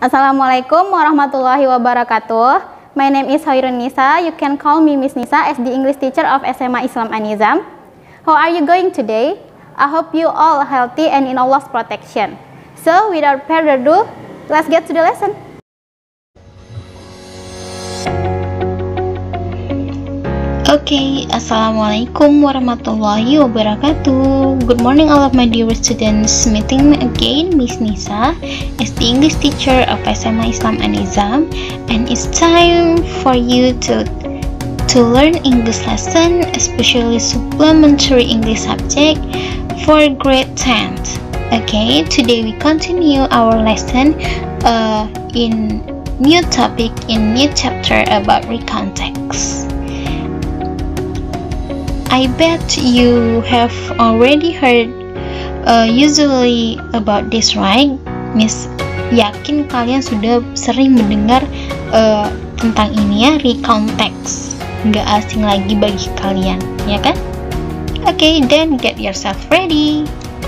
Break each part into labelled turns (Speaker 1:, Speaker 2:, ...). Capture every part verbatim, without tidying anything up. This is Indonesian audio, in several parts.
Speaker 1: Assalamualaikum warahmatullahi wabarakatuh. My name is Hoirun Nisa. You can call me Miss Nisa as the English teacher of S M A Islam An-Nizam. How are you going today? I hope you all healthy and in Allah's protection. So without further ado, let's get to the lesson.
Speaker 2: Okay, Assalamualaikum warahmatullahi wabarakatuh. Good morning all of my dear students. Meeting me again, Miss Nisa, as the English teacher of S M A Islam An-Nizam, and it's time for you to to learn English lesson, especially supplementary English subject for grade ten. Okay, today we continue our lesson uh, in new topic, in new chapter about recontext. I bet you have already heard uh, usually about this, right? Miss yakin kalian sudah sering mendengar uh, tentang ini ya, recontext. Nggak asing lagi bagi kalian, ya kan? Oke, okay, then get yourself ready.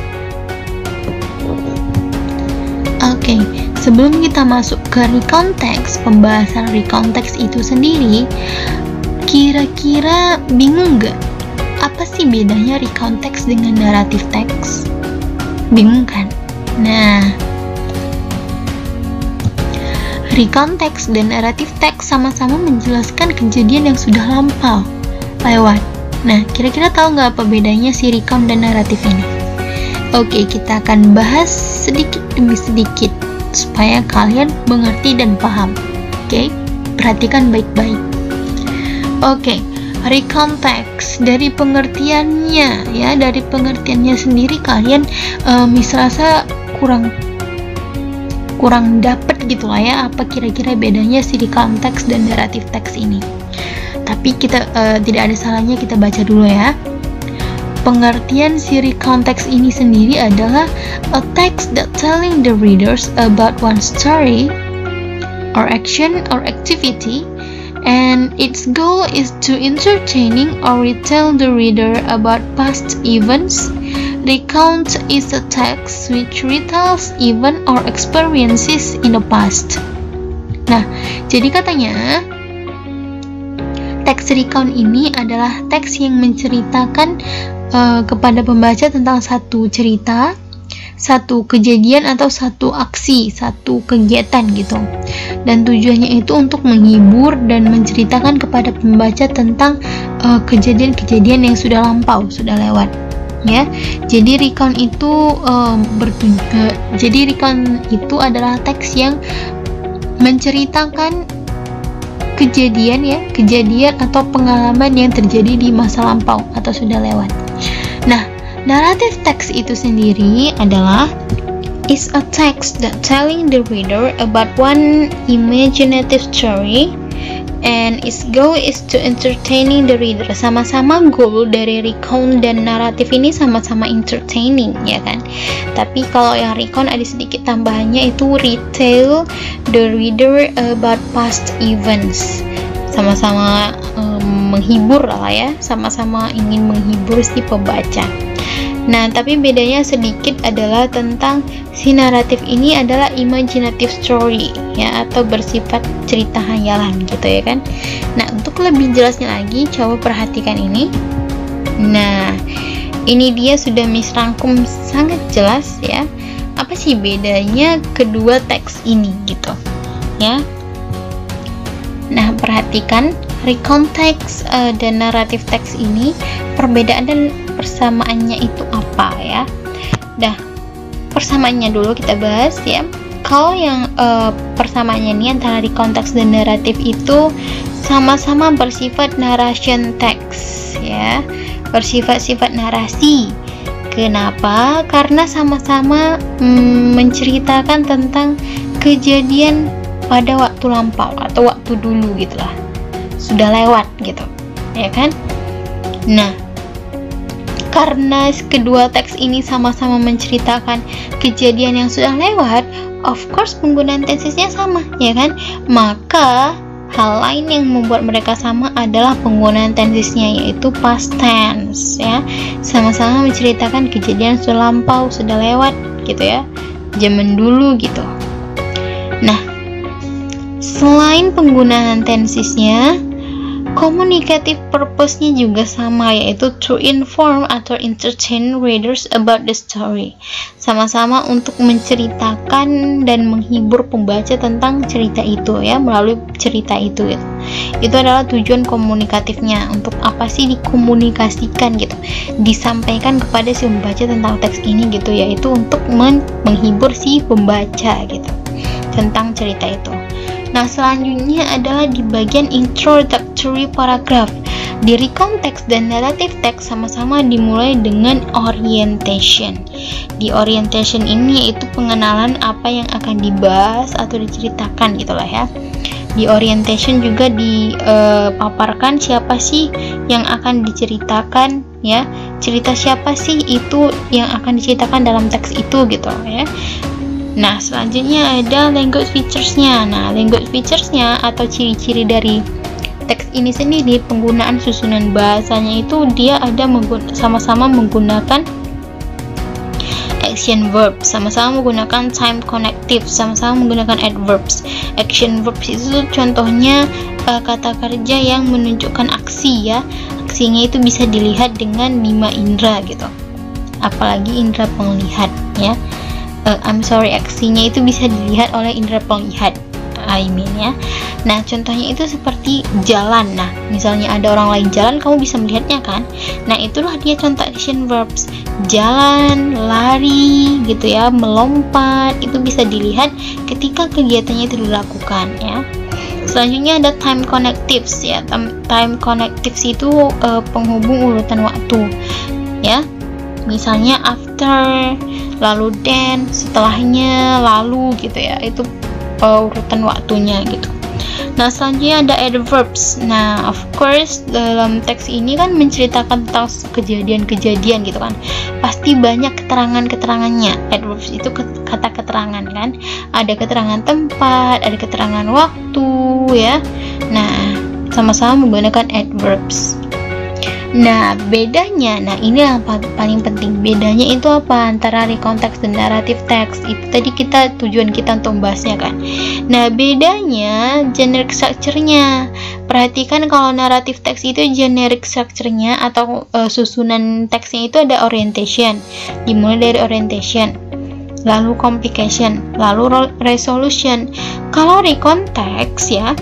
Speaker 2: Oke, okay, sebelum kita masuk ke recontext, pembahasan recontext itu sendiri, kira-kira bingung nggak? Apa sih bedanya recontext dengan narrative text? Bingung kan? Nah, recontext dan narrative text sama-sama menjelaskan kejadian yang sudah lampau, lewat. Nah, kira-kira tahu nggak apa bedanya si recon dan naratif ini? Oke, kita akan bahas sedikit demi sedikit supaya kalian mengerti dan paham. Oke, perhatikan baik-baik. Oke, recontext dari pengertiannya ya, dari pengertiannya sendiri kalian uh, misalnya kurang kurang dapet gitu lah ya, apa kira-kira bedanya si recontext dan narrative text ini. Tapi kita uh, tidak ada salahnya kita baca dulu ya. Pengertian si recontext ini sendiri adalah a text that telling the readers about one story or action or activity, and its goal is to entertaining or retell the reader about past events. Recount is a text which retells event or experiences in the past. Nah, jadi katanya teks recount ini adalah teks yang menceritakan uh, kepada pembaca tentang satu cerita, satu kejadian atau satu aksi, satu kegiatan gitu. Dan tujuannya itu untuk menghibur dan menceritakan kepada pembaca tentang uh, kejadian-kejadian yang sudah lampau, sudah lewat. Ya, jadi recount itu uh, bertujuan. Uh, jadi recount itu adalah teks yang menceritakan kejadian ya, kejadian atau pengalaman yang terjadi di masa lampau atau sudah lewat. Nah, narrative text itu sendiri adalah is a text that telling the reader about one imaginative story, and its goal is to entertaining the reader. Sama-sama goal dari recount dan naratif ini sama-sama entertaining ya kan. Tapi kalau yang recount ada sedikit tambahannya, itu retell the reader about past events. Sama-sama um, menghibur lah ya, sama-sama ingin menghibur si pembaca. Nah, tapi bedanya sedikit adalah tentang si naratif ini adalah imaginative story ya, atau bersifat cerita hayalan gitu ya kan. Nah, untuk lebih jelasnya lagi, coba perhatikan ini. Nah, ini dia sudah Miss rangkum sangat jelas ya. Apa sih bedanya kedua teks ini gitu ya. Nah, perhatikan recontext uh, dan naratif teks ini, perbedaan dan persamaannya itu apa ya. Dah, persamaannya dulu kita bahas ya. Kalau yang uh, persamaannya ini antara recontext dan naratif itu sama-sama bersifat narration text ya, bersifat-sifat narasi. Kenapa? Karena sama-sama mm, menceritakan tentang kejadian pada waktu lampau atau waktu dulu gitulah, sudah lewat gitu ya kan. Nah, karena kedua teks ini sama-sama menceritakan kejadian yang sudah lewat, of course penggunaan tensesnya sama ya kan. Maka hal lain yang membuat mereka sama adalah penggunaan tensesnya, yaitu past tense ya. Sama-sama menceritakan kejadian sudah lampau, sudah lewat gitu ya, zaman dulu gitu. Nah, selain penggunaan tensesnya, communicative purpose-nya juga sama, yaitu to inform atau entertain readers about the story. Sama-sama untuk menceritakan dan menghibur pembaca tentang cerita itu ya, melalui cerita itu. Gitu. Itu adalah tujuan komunikatifnya. Untuk apa sih dikomunikasikan gitu, disampaikan kepada si pembaca tentang teks ini gitu, yaitu untuk men menghibur si pembaca gitu tentang cerita itu. Nah, selanjutnya adalah di bagian introductory paragraph. Di recount text dan narrative text sama-sama dimulai dengan orientation. Di orientation ini yaitu pengenalan apa yang akan dibahas atau diceritakan gitulah ya. Di orientation juga dipaparkan siapa sih yang akan diceritakan ya. Cerita siapa sih itu yang akan diceritakan dalam teks itu gitu ya. Nah, selanjutnya ada language features-nya. Nah, language features-nya atau ciri-ciri dari teks ini sendiri, penggunaan susunan bahasanya itu dia ada menggun- sama-sama menggunakan action verb, sama-sama menggunakan time connective, sama-sama menggunakan adverbs. Action verbs itu contohnya uh, kata kerja yang menunjukkan aksi ya. Aksinya itu bisa dilihat dengan lima indera gitu. Apalagi indera penglihat ya. Uh, I'm sorry, aksinya itu bisa dilihat oleh indera penglihat, I mean ya. Nah, contohnya itu seperti jalan. Nah, misalnya ada orang lain jalan, kamu bisa melihatnya kan? Nah, itulah dia contoh action verbs. Jalan, lari, gitu ya, melompat, itu bisa dilihat ketika kegiatannya itu dilakukan ya. Selanjutnya ada time connectives ya. Time connectives itu uh, penghubung urutan waktu ya. Misalnya after, lalu then, setelahnya, lalu gitu ya, itu uh, urutan waktunya gitu. Nah, selanjutnya ada adverbs. Nah, of course dalam teks ini kan menceritakan tentang kejadian-kejadian gitu kan, pasti banyak keterangan-keterangannya. Adverbs itu kata keterangan kan, ada keterangan tempat, ada keterangan waktu ya. Nah, sama-sama menggunakan adverbs. Nah, bedanya, nah ini yang paling penting, bedanya itu apa antara recount text dan narrative text. Itu tadi kita, tujuan kita untuk membahasnya kan. Nah, bedanya generic structure-nya. Perhatikan kalau narrative text itu generic structure-nya atau uh, susunan teksnya itu ada orientation, dimulai dari orientation, lalu complication, lalu resolution. Kalau recount text ya,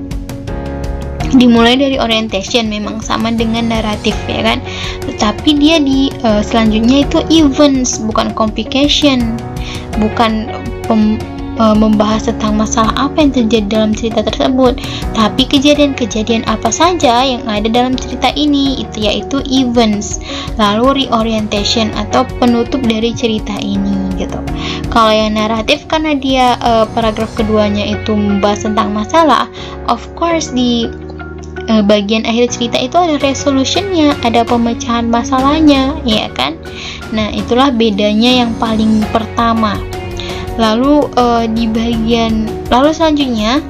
Speaker 2: dimulai dari orientation, memang sama dengan naratif ya kan, tetapi dia di uh, selanjutnya itu events, bukan complication, bukan pem, uh, membahas tentang masalah apa yang terjadi dalam cerita tersebut, tapi kejadian-kejadian apa saja yang ada dalam cerita ini, itu yaitu events. Lalu reorientation atau penutup dari cerita ini gitu. Kalau yang naratif karena dia uh, paragraf keduanya itu membahas tentang masalah, of course di bagian akhir cerita itu ada resolutionnya, ada pemecahan masalahnya, ya kan? Nah, itulah bedanya yang paling pertama. Lalu uh, di bagian, lalu selanjutnya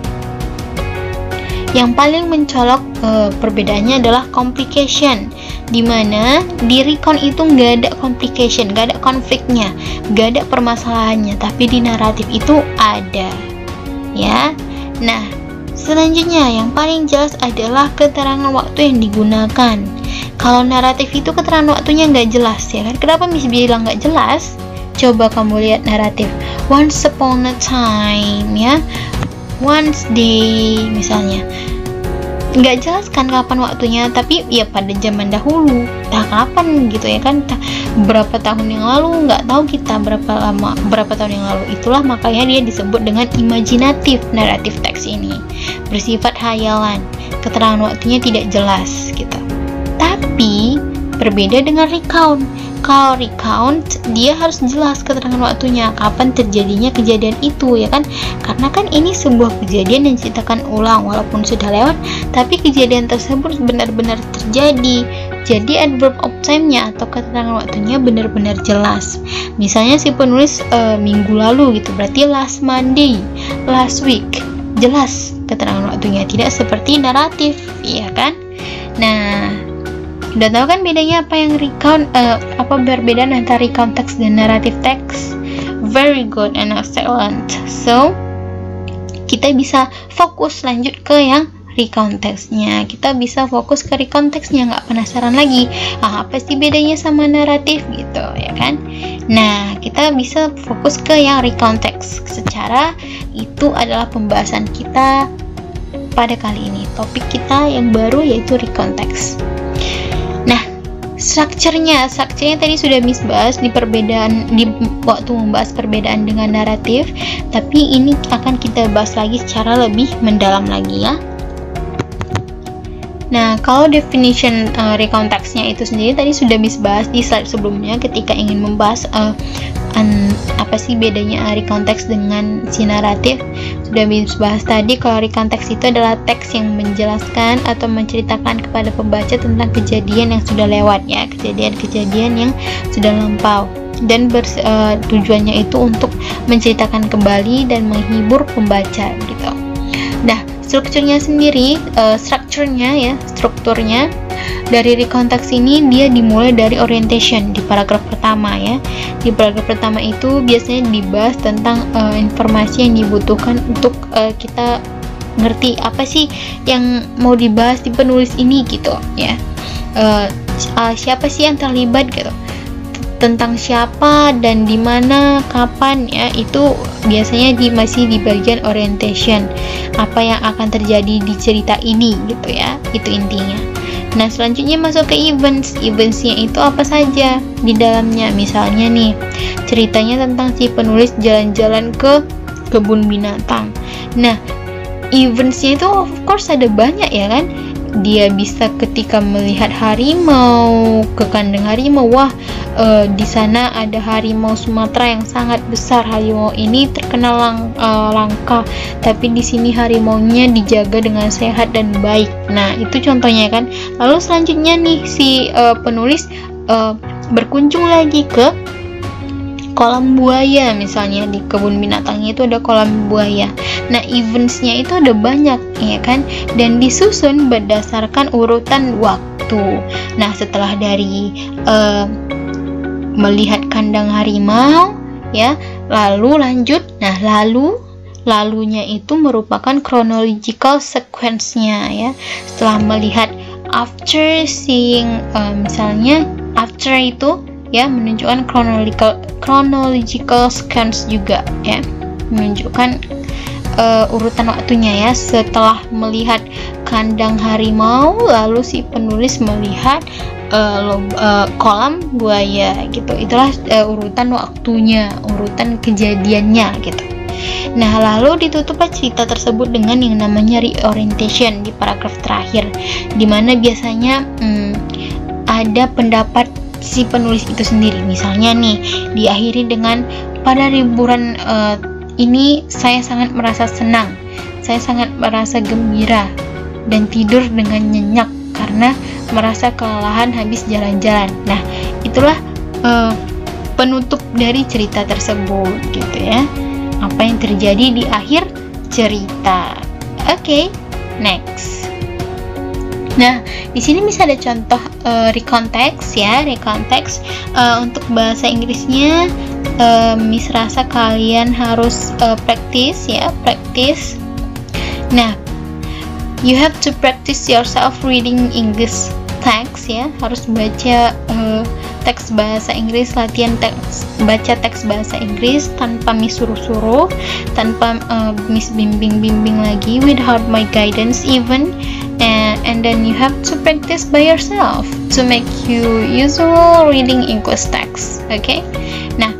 Speaker 2: yang paling mencolok uh, perbedaannya adalah complication, dimana di recount itu nggak ada complication, nggak ada konfliknya, nggak ada permasalahannya, tapi di naratif itu ada, ya. Nah, selanjutnya yang paling jelas adalah keterangan waktu yang digunakan. Kalau naratif itu keterangan waktunya nggak jelas ya kan. Kenapa Miss bilang nggak jelas? Coba kamu lihat naratif. Once upon a time ya, once day misalnya. Nggak jelas kan kapan waktunya, tapi ya pada zaman dahulu. Nah, kapan gitu ya kan? Berapa tahun yang lalu, nggak tahu kita berapa lama, berapa tahun yang lalu. Itulah makanya dia disebut dengan imajinatif naratif teks ini, bersifat hayalan, keterangan waktunya tidak jelas gitu. Tapi berbeda dengan recount. Kalau recount dia harus jelas keterangan waktunya, kapan terjadinya kejadian itu ya kan, karena kan ini sebuah kejadian yang diceritakan ulang walaupun sudah lewat, tapi kejadian tersebut benar-benar terjadi. Jadi adverb of time-nya atau keterangan waktunya benar-benar jelas. Misalnya si penulis e, minggu lalu gitu, berarti last Monday, last week, jelas keterangan waktunya, tidak seperti naratif, ya kan? Nah, udah tahu kan bedanya apa yang recount, uh, apa perbedaan antara recount text dan narrative text? Very good and excellent. So, kita bisa fokus lanjut ke yang recount text-nya. Kita bisa fokus ke recount text-nya, nggak penasaran lagi ah, apa sih bedanya sama naratif gitu ya kan. Nah, kita bisa fokus ke yang recount text. Secara itu adalah pembahasan kita pada kali ini. Topik kita yang baru yaitu recount text. Nah, strukturnya, strukturnya tadi sudah Miss bahas di perbedaan di waktu membahas perbedaan dengan naratif, tapi ini akan kita bahas lagi secara lebih mendalam lagi ya. Nah, kalau definition uh, recount text-nya itu sendiri tadi sudah Miss bahas di slide sebelumnya ketika ingin membahas uh, an, apa sih bedanya uh, recount text dengan si naratif. Sudah Miss bahas tadi kalau recount text itu adalah teks yang menjelaskan atau menceritakan kepada pembaca tentang kejadian yang sudah lewat ya, kejadian-kejadian yang sudah lampau, dan bers, uh, tujuannya itu untuk menceritakan kembali dan menghibur pembaca gitu. Nah, strukturnya sendiri, uh, strukturnya ya, strukturnya dari recount text ini dia dimulai dari orientation di paragraf pertama ya. Di paragraf pertama itu biasanya dibahas tentang uh, informasi yang dibutuhkan untuk uh, kita ngerti apa sih yang mau dibahas di penulis ini gitu ya. Uh, uh, siapa sih yang terlibat gitu, tentang siapa dan di mana, kapan ya, itu biasanya di masih di bagian orientation, apa yang akan terjadi di cerita ini gitu ya, itu intinya. Nah, selanjutnya masuk ke events. Eventsnya itu apa saja di dalamnya, misalnya nih ceritanya tentang si penulis jalan-jalan ke kebun binatang. Nah, eventsnya itu of course ada banyak ya kan. Dia bisa ketika melihat harimau, ke kandang harimau, wah e, di sana ada harimau Sumatera yang sangat besar. Harimau ini terkenal lang, e, langka, tapi di sini harimaunya dijaga dengan sehat dan baik. Nah, itu contohnya kan. Lalu selanjutnya nih si e, penulis e, berkunjung lagi ke kolam buaya, misalnya di kebun binatangnya itu ada kolam buaya. Nah, eventsnya itu ada banyak ya kan, dan disusun berdasarkan urutan waktu. Nah, setelah dari uh, melihat kandang harimau ya, lalu lanjut. Nah, lalu lalunya itu merupakan chronological sequence-nya ya. Setelah melihat, after seeing uh, misalnya after itu ya menunjukkan chronological chronological sequence juga ya, menunjukkan uh, urutan waktunya ya. Setelah melihat kandang harimau, lalu si penulis melihat uh, lo, uh, kolam buaya gitu. Itulah uh, urutan waktunya, urutan kejadiannya gitu. Nah, lalu ditutuplah cerita tersebut dengan yang namanya reorientation di paragraf terakhir, dimana biasanya hmm, ada pendapat si penulis itu sendiri. Misalnya nih, diakhiri dengan pada liburan uh, ini saya sangat merasa senang, saya sangat merasa gembira dan tidur dengan nyenyak karena merasa kelelahan habis jalan-jalan. Nah, itulah uh, penutup dari cerita tersebut gitu ya. Apa yang terjadi di akhir cerita. Oke, okay, next. Nah, di sini bisa ada contoh uh, recount text ya, recount text. Uh, untuk bahasa Inggrisnya, uh, Miss rasa kalian harus uh, practice ya, practice. Nah, you have to practice yourself reading English text ya, harus baca uh, teks bahasa Inggris, latihan teks, baca teks bahasa Inggris tanpa Miss suruh-suruh, tanpa uh, Miss bimbing-bimbing lagi, without my guidance even. And, and then you have to practice by yourself to make you usual reading English text. Oke. Okay? Nah,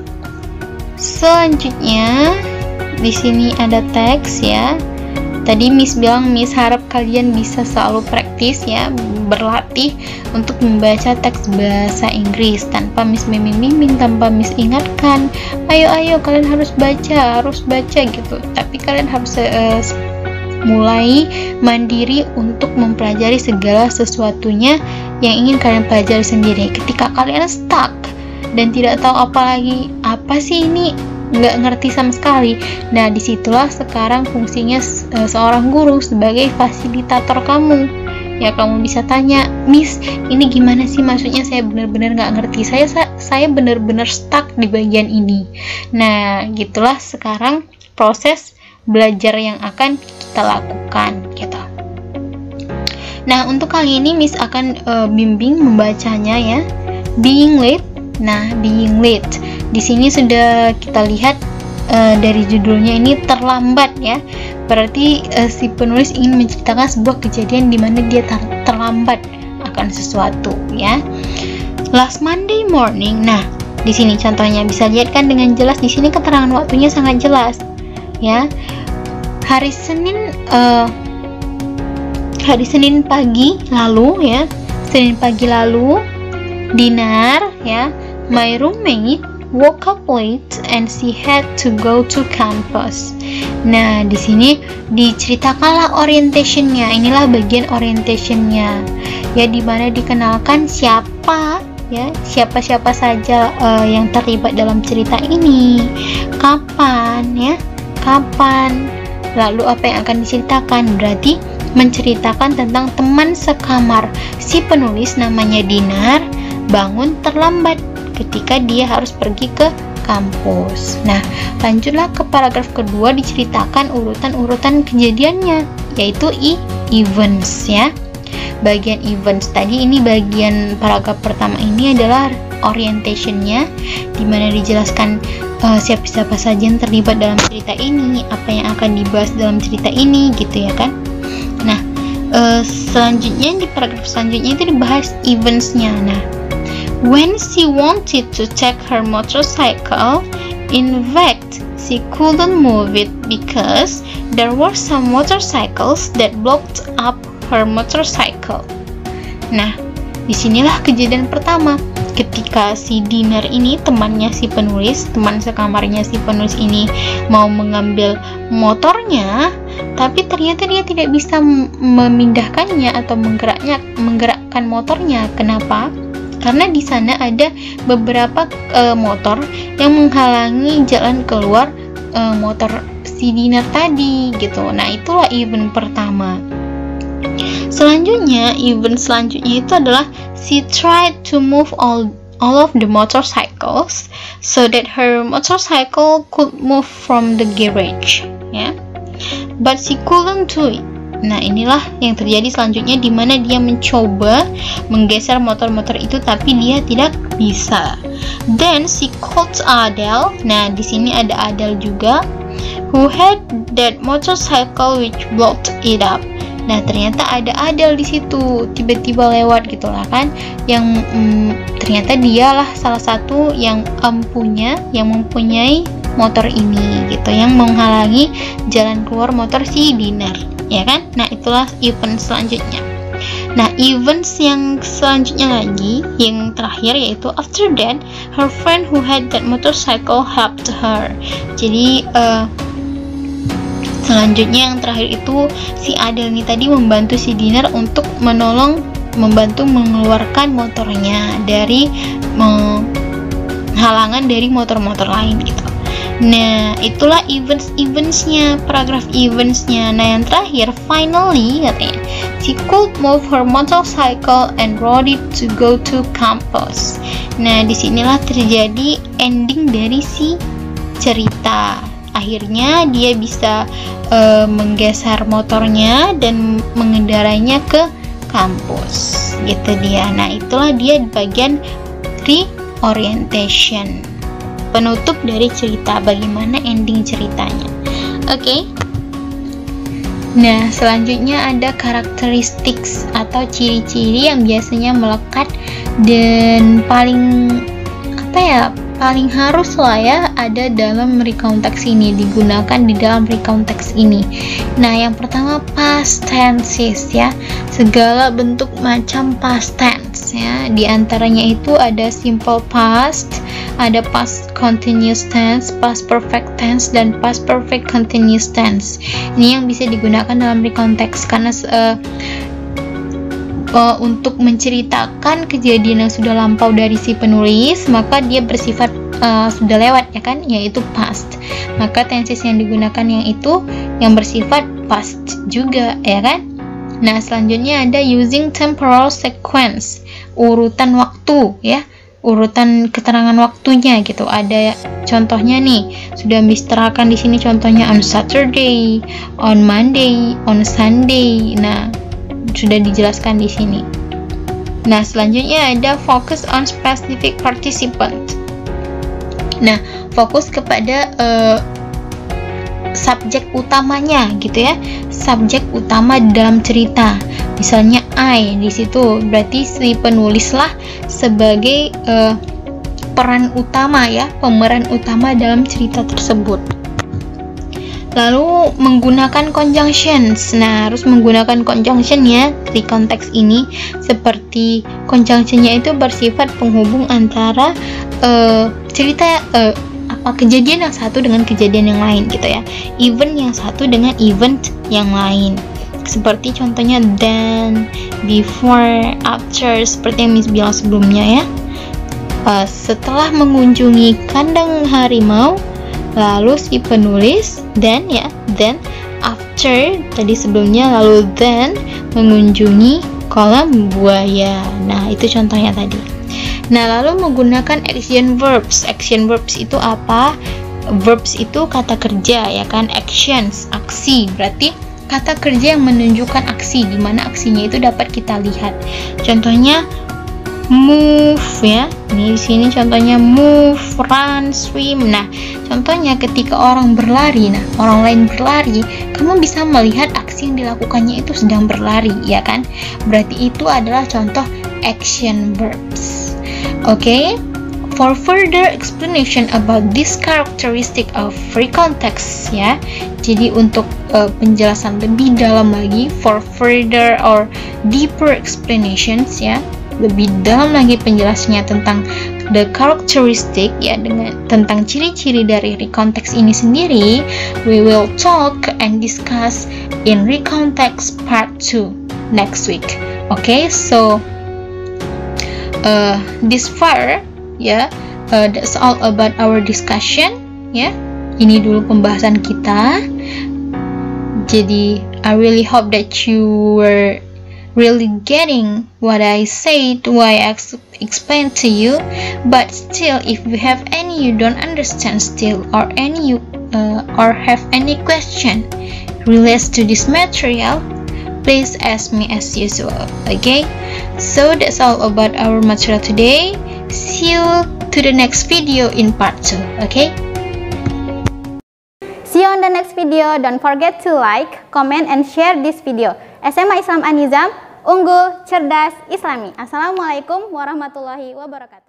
Speaker 2: selanjutnya di sini ada teks ya. Tadi Miss bilang Miss harap kalian bisa selalu praktis ya, berlatih untuk membaca teks bahasa Inggris tanpa Miss bimbing-bimbing, tanpa Miss ingatkan, ayo ayo kalian harus baca, harus baca gitu. Tapi kalian harus uh, mulai mandiri untuk mempelajari segala sesuatunya yang ingin kalian pelajari sendiri. Ketika kalian stuck dan tidak tahu apa lagi, apa sih ini, nggak ngerti sama sekali, nah disitulah sekarang fungsinya uh, seorang guru sebagai fasilitator kamu ya. Kamu bisa tanya, Miss ini gimana sih maksudnya, saya benar-benar nggak ngerti, saya saya benar-benar stuck di bagian ini. Nah, gitulah sekarang proses belajar yang akan kita lakukan gitu. Nah, untuk kali ini Miss akan uh, bimbing membacanya ya. Being late. Nah, being late. Di sini sudah kita lihat uh, dari judulnya ini terlambat ya. Berarti uh, si penulis ingin menceritakan sebuah kejadian di mana dia ter terlambat akan sesuatu ya. Last Monday morning. Nah, di sini contohnya bisa lihat kan dengan jelas, di sini keterangan waktunya sangat jelas ya. Hari Senin uh, hari Senin pagi lalu ya. Senin pagi lalu, Dinar ya, my roommate woke up late and she had to go to campus. Nah, di sini diceritakanlah orientationnya. Inilah bagian orientationnya ya, di mana dikenalkan siapa ya, siapa-siapa saja uh, yang terlibat dalam cerita ini, kapan ya, kapan, lalu apa yang akan diceritakan. Berarti menceritakan tentang teman sekamar si penulis namanya Dinar bangun terlambat ketika dia harus pergi ke kampus. Nah, lanjutlah ke paragraf kedua, diceritakan urutan-urutan kejadiannya, yaitu i events ya. Bagian events tadi, ini bagian paragraf pertama ini adalah orientationnya, dimana dijelaskan uh, siapa-siapa saja yang terlibat dalam cerita ini, apa yang akan dibahas dalam cerita ini gitu ya kan. Nah, uh, selanjutnya di paragraf selanjutnya itu dibahas eventsnya. Nah, when she wanted to take her motorcycle, in fact, she couldn't move it because there were some motorcycles that blocked up her motorcycle. Nah, disinilah kejadian pertama. Ketika si Dinar ini, temannya si penulis, teman sekamarnya si penulis ini mau mengambil motornya, tapi ternyata dia tidak bisa memindahkannya atau menggeraknya, menggerakkan motornya. Kenapa? Karena di sana ada beberapa e, motor yang menghalangi jalan keluar e, motor si Dinar tadi gitu. Nah, itulah event pertama. Selanjutnya, event selanjutnya itu adalah she tried to move all all of the motorcycles so that her motorcycle could move from the garage ya. But she couldn't do it. Nah, inilah yang terjadi selanjutnya, di mana dia mencoba menggeser motor-motor itu tapi dia tidak bisa. Then she called Adele. Nah, di sini ada Adele juga, who had that motorcycle which blocked it up. Nah, ternyata ada Adele di situ, tiba-tiba lewat gitulah kan, yang mm, ternyata dialah salah satu yang empunya, yang mempunyai motor ini gitu, yang menghalangi jalan keluar motor si Dinar, ya kan? Nah, itulah event selanjutnya. Nah, events yang selanjutnya lagi, yang terakhir, yaitu after that, her friend who had that motorcycle helped her. Jadi, uh, selanjutnya yang terakhir itu si Adele ini tadi membantu si Dinar untuk menolong, membantu mengeluarkan motornya dari uh, halangan dari motor-motor lain gitu. Nah, itulah events-eventsnya, paragraf eventsnya. Nah, yang terakhir, finally katanya, she could move her motorcycle and rode it to go to campus. Nah, disinilah terjadi ending dari si cerita. Akhirnya dia bisa uh, menggeser motornya dan mengendarainya ke kampus. Gitu dia. Nah, itulah dia bagian reorientation. Penutup dari cerita, bagaimana ending ceritanya. Oke. Okay? Nah, selanjutnya ada karakteristik atau ciri-ciri yang biasanya melekat dan paling apa ya? paling harus lah ya ada dalam recount text ini, digunakan di dalam recount text ini. Nah, yang pertama past tenses ya, segala bentuk macam past tense ya. Di antaranya itu ada simple past, ada past continuous tense, past perfect tense, dan past perfect continuous tense. Ini yang bisa digunakan dalam recount text karena uh, Uh, untuk menceritakan kejadian yang sudah lampau dari si penulis, maka dia bersifat uh, sudah lewat ya kan, yaitu past. Maka tenses yang digunakan yang itu yang bersifat past juga ya kan. Nah, selanjutnya ada using temporal sequence, urutan waktu ya, urutan keterangan waktunya gitu. Ada contohnya nih, sudah misterakan di sini contohnya on Saturday, on Monday, on Sunday. Nah, sudah dijelaskan di sini. Nah, selanjutnya ada focus on specific participant. Nah, fokus kepada uh, subjek utamanya gitu ya, subjek utama dalam cerita. Misalnya I di situ berarti si penulis lah sebagai uh, peran utama ya, pemeran utama dalam cerita tersebut. Lalu menggunakan conjunctions. Nah, harus menggunakan conjunction ya di konteks ini, seperti conjunctionnya itu bersifat penghubung antara uh, cerita uh, apa kejadian yang satu dengan kejadian yang lain gitu ya, event yang satu dengan event yang lain, seperti contohnya then, before, after, seperti yang Miss bilang sebelumnya ya. Uh, setelah mengunjungi kandang harimau, lalu si penulis then ya, then, after tadi sebelumnya, lalu then mengunjungi kolam buaya. Nah, itu contohnya tadi. Nah, lalu menggunakan action verbs. Action verbs itu apa? Verbs itu kata kerja ya kan, actions, aksi. Berarti kata kerja yang menunjukkan aksi, di mana aksinya itu dapat kita lihat. Contohnya move ya. Ini di sini contohnya move, run, swim. Nah, contohnya ketika orang berlari, nah orang lain berlari, kamu bisa melihat aksi yang dilakukannya itu sedang berlari, ya kan? Berarti itu adalah contoh action verbs. Oke, okay? For further explanation about this characteristic of free context ya. Jadi untuk uh, penjelasan lebih dalam lagi, for further or deeper explanations ya, lebih dalam lagi penjelasannya tentang the characteristic ya, dengan tentang ciri-ciri dari recontext ini sendiri, we will talk and discuss in recontext part two next week. Oke, okay? So Uh, this far ya, yeah, uh, that's all about our discussion ya. Yeah. Ini dulu pembahasan kita. Jadi I really hope that you were really getting what I said, what I ex explained to you. But still, if you have any you don't understand still, or any you uh, or have any question relates to this material, please ask me as usual. Okay, so that's all about our material today. See you to the next video in part two. Okay,
Speaker 1: see you on the next video. Don't forget to like, comment, and share this video. S M A Islam An-Nizam, unggul, cerdas, Islami. Assalamualaikum warahmatullahi wabarakatuh.